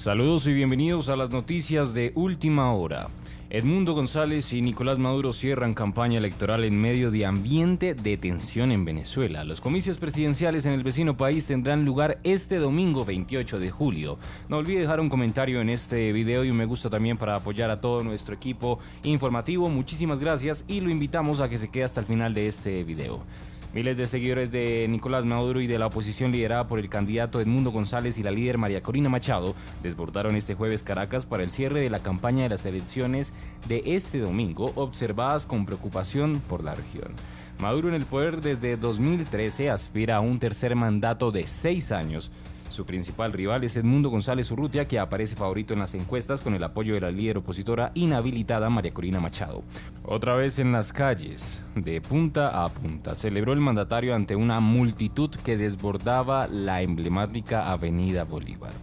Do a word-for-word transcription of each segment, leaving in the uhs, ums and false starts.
Saludos y bienvenidos a las noticias de última hora. Edmundo González y Nicolás Maduro cierran campaña electoral en medio de ambiente de tensión en Venezuela. Los comicios presidenciales en el vecino país tendrán lugar este domingo veintiocho de julio. No olvide dejar un comentario en este video y un me gusta también para apoyar a todo nuestro equipo informativo. Muchísimas gracias y lo invitamos a que se quede hasta el final de este video. Miles de seguidores de Nicolás Maduro y de la oposición liderada por el candidato Edmundo González y la líder María Corina Machado desbordaron este jueves Caracas para el cierre de la campaña de las elecciones de este domingo, observadas con preocupación por la región. Maduro, en el poder desde dos mil trece, aspira a un tercer mandato de seis años. Su principal rival es Edmundo González Urrutia, que aparece favorito en las encuestas con el apoyo de la líder opositora inhabilitada María Corina Machado. Otra vez en las calles, de punta a punta, celebró el mandatario ante una multitud que desbordaba la emblemática Avenida Bolívar.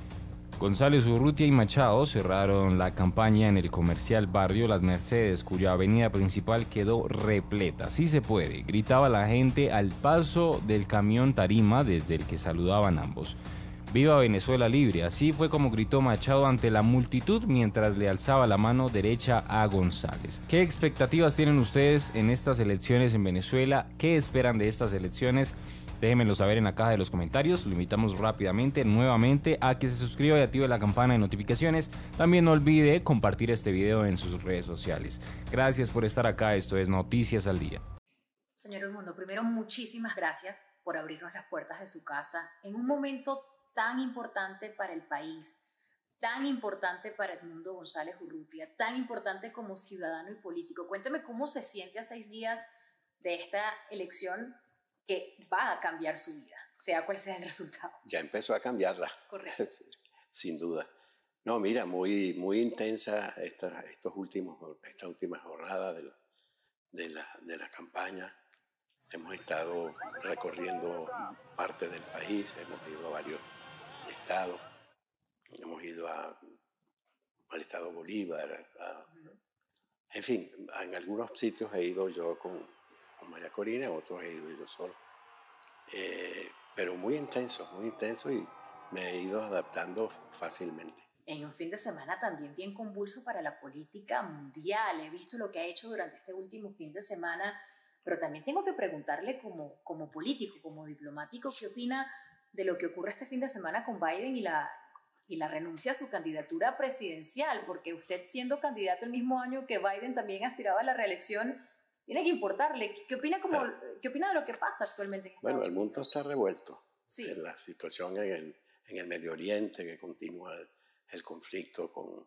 González Urrutia y Machado cerraron la campaña en el comercial barrio Las Mercedes, cuya avenida principal quedó repleta. Sí se puede, gritaba la gente al paso del camión tarima desde el que saludaban ambos. ¡Viva Venezuela libre! Así fue como gritó Machado ante la multitud mientras le alzaba la mano derecha a González. ¿Qué expectativas tienen ustedes en estas elecciones en Venezuela? ¿Qué esperan de estas elecciones? Déjenmelo saber en la caja de los comentarios. Lo invitamos rápidamente nuevamente a que se suscriba y active la campana de notificaciones. También no olvide compartir este video en sus redes sociales. Gracias por estar acá. Esto es Noticias al Día. Señor Edmundo, primero muchísimas gracias por abrirnos las puertas de su casa en un momento tan importante para el país, tan importante para Edmundo González Urrutia, tan importante como ciudadano y político. Cuénteme cómo se siente a seis días de esta elección que va a cambiar su vida, sea cual sea el resultado. Ya empezó a cambiarla. Correcto. Sin duda. No, mira, muy, muy intensa esta, estos últimos, esta última jornada de la, de, la, de la campaña. Hemos estado recorriendo parte del país, hemos ido a varios estados, hemos ido a, al estado Bolívar, a, en fin, en algunos sitios he ido yo con con María Corina, en otros he ido yo solo. Eh, pero muy intenso, muy intenso y me he ido adaptando fácilmente. En un fin de semana también bien convulso para la política mundial. He visto lo que ha hecho durante este último fin de semana, pero también tengo que preguntarle como, como político, como diplomático, ¿qué opina de lo que ocurre este fin de semana con Biden y la, y la renuncia a su candidatura presidencial? Porque usted, siendo candidato el mismo año que Biden también aspiraba a la reelección, tiene que importarle. ¿Qué opina, como, ah. ¿qué opina de lo que pasa actualmente en Estados Bueno, el Unidos? mundo está revuelto. Sí. En la situación en el, en el Medio Oriente, que continúa el, el conflicto con,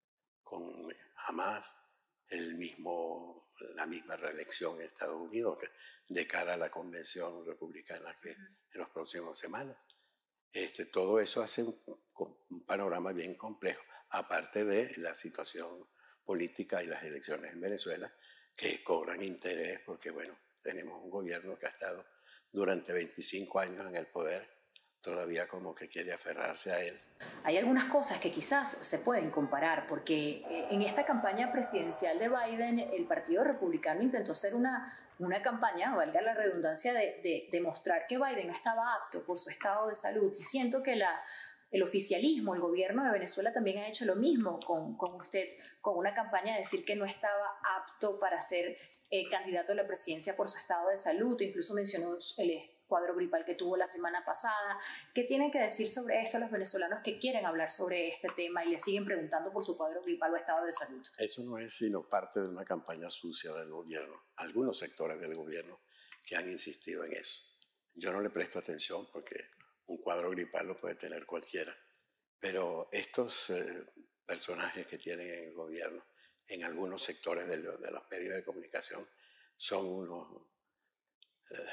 con Hamas, el mismo, la misma reelección en Estados Unidos que, de cara a la convención republicana que uh-huh. en las próximas semanas. Este, todo eso hace un, un panorama bien complejo, aparte de la situación política y las elecciones en Venezuela, que cobran interés porque, bueno, tenemos un gobierno que ha estado durante veinticinco años en el poder, todavía como que quiere aferrarse a él. Hay algunas cosas que quizás se pueden comparar, porque en esta campaña presidencial de Biden, el Partido Republicano intentó hacer una, una campaña, valga la redundancia, de, de, de mostrar que Biden no estaba apto por su estado de salud. Y siento que la... El oficialismo, el gobierno de Venezuela también ha hecho lo mismo con, con usted, con una campaña de decir que no estaba apto para ser eh, candidato a la presidencia por su estado de salud. Incluso mencionó el cuadro gripal que tuvo la semana pasada. ¿Qué tienen que decir sobre esto los venezolanos que quieren hablar sobre este tema y le siguen preguntando por su cuadro gripal o estado de salud? Eso no es sino parte de una campaña sucia del gobierno. Algunos sectores del gobierno que han insistido en eso. Yo no le presto atención porque un cuadro gripal lo puede tener cualquiera, pero estos eh, personajes que tienen en el gobierno, en algunos sectores de, lo, de los medios de comunicación, son unos, eh,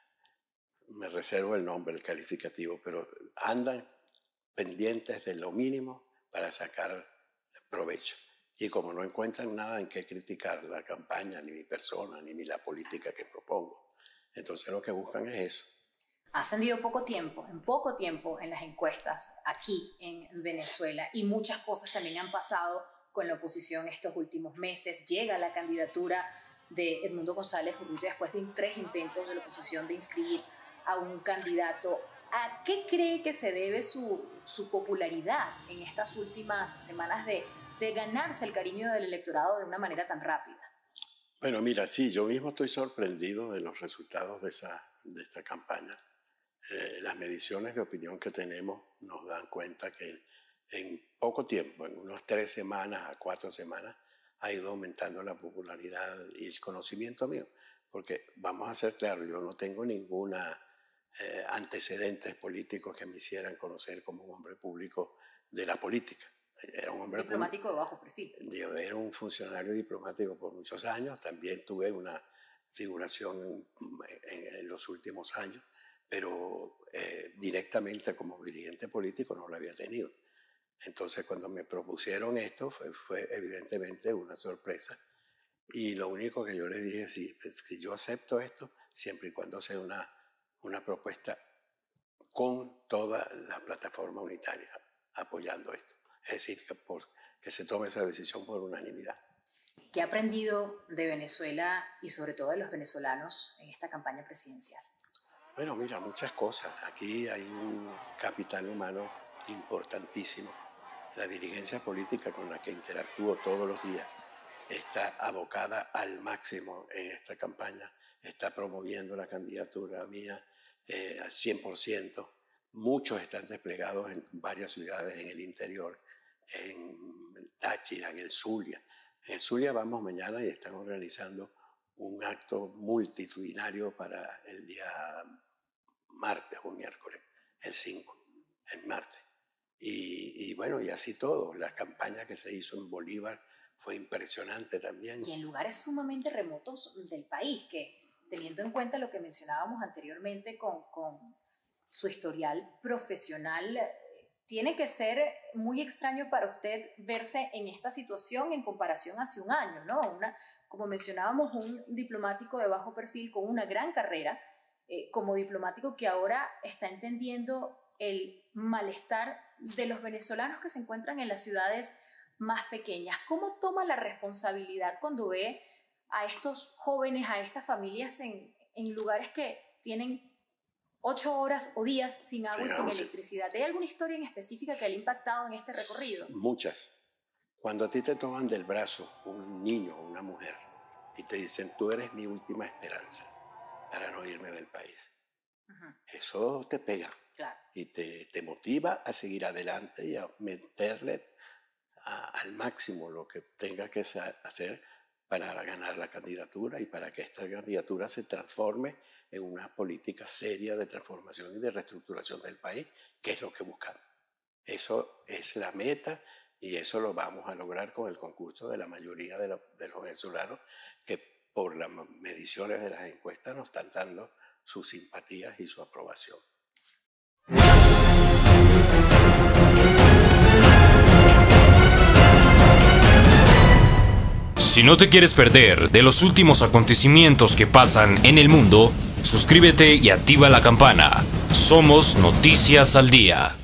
me reservo el nombre, el calificativo, pero andan pendientes de lo mínimo para sacar provecho. Y como no encuentran nada en qué criticar la campaña, ni mi persona, ni, ni la política que propongo, entonces lo que buscan es eso. Ha ascendido poco tiempo, en poco tiempo en las encuestas aquí en Venezuela y muchas cosas también han pasado con la oposición estos últimos meses. Llega la candidatura de Edmundo González Urrutia después de tres intentos de la oposición de inscribir a un candidato ¿A qué cree que se debe su, su popularidad en estas últimas semanas de, de ganarse el cariño del electorado de una manera tan rápida? Bueno, mira, sí, yo mismo estoy sorprendido de los resultados de, esa, de esta campaña. Eh, las mediciones de opinión que tenemos nos dan cuenta que en poco tiempo, en unas tres semanas a cuatro semanas, ha ido aumentando la popularidad y el conocimiento mío. Porque vamos a ser claros, yo no tengo ninguna eh, antecedentes políticos que me hicieran conocer como un hombre público de la política. Era un hombre diplomático de bajo perfil. Yo era un funcionario diplomático por muchos años, también tuve una figuración en, en, en los últimos años, pero eh, directamente como dirigente político no lo había tenido. Entonces cuando me propusieron esto fue, fue evidentemente una sorpresa. Y lo único que yo les dije, sí, es que yo acepto esto siempre y cuando sea una, una propuesta con toda la plataforma unitaria apoyando esto. Es decir, que, por, que se tome esa decisión por unanimidad. ¿Qué ha aprendido de Venezuela y sobre todo de los venezolanos en esta campaña presidencial? Bueno, mira, muchas cosas. Aquí hay un capital humano importantísimo. La dirigencia política con la que interactúo todos los días está abocada al máximo en esta campaña, está promoviendo la candidatura mía eh, al cien por ciento. Muchos están desplegados en varias ciudades en el interior, en Táchira, en el Zulia. En el Zulia vamos mañana y están organizando un acto multitudinario para el día martes o miércoles, el cinco, el martes. Y, y bueno, y así todo. La campaña que se hizo en Bolívar fue impresionante también. Y en lugares sumamente remotos del país, que teniendo en cuenta lo que mencionábamos anteriormente con, con su historial profesional, tiene que ser muy extraño para usted verse en esta situación en comparación hace un año, ¿no? Una, como mencionábamos, un diplomático de bajo perfil con una gran carrera, eh, como diplomático que ahora está entendiendo el malestar de los venezolanos que se encuentran en las ciudades más pequeñas. ¿Cómo toma la responsabilidad cuando ve a estos jóvenes, a estas familias en, en lugares que tienen ocho horas o días sin agua sí, y sin electricidad? ¿Hay alguna historia en específica que le ha impactado en este recorrido? Muchas. Cuando a ti te toman del brazo un niño o una mujer y te dicen, tú eres mi última esperanza para no irme del país, uh-huh. Eso te pega. Claro. Y te, te motiva a seguir adelante y a meterle a, al máximo lo que tenga que hacer para ganar la candidatura y para que esta candidatura se transforme en una política seria de transformación y de reestructuración del país, que es lo que buscamos. Eso es la meta y eso lo vamos a lograr con el concurso de la mayoría de, lo, de los venezolanos que por las mediciones de las encuestas nos están dando sus simpatías y su aprobación. Si no te quieres perder de los últimos acontecimientos que pasan en el mundo, suscríbete y activa la campana. Somos Noticias al Día.